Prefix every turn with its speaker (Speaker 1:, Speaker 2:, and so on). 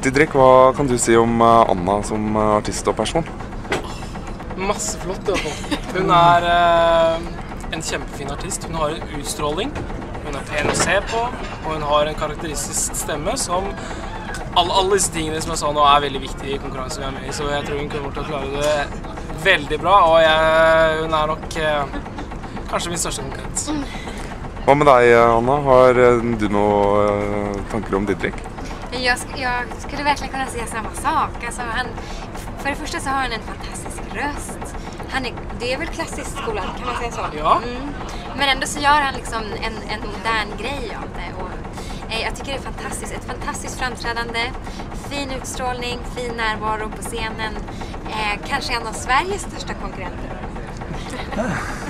Speaker 1: Didrik, hva kan du si om Anna som artist og person?
Speaker 2: Masse flott i hvert fall. Hun en kjempefin artist. Hun har en utstråling, hun pen å se på, og hun har en karakteristisk stemme som alle disse tingene som jeg sa nå veldig viktige i konkurransen vi med i, så jeg tror hun kommer til å klare det veldig bra, og hun nok kanskje min største konkurrent.
Speaker 1: Hva med deg, Anna? Har du noen tanker om Didrik?
Speaker 3: Jag skulle verkligen kunna säga samma sak. Alltså för det första så har han en fantastisk röst. Det är väl klassisk skola, kan man säga så?
Speaker 2: Ja.
Speaker 3: Men ändå så gör han liksom en modern grej av det. Och jag tycker det är fantastiskt. Ett fantastiskt framträdande, fin utstrålning, fin närvaro på scenen. Kanske en av Sveriges största konkurrenter.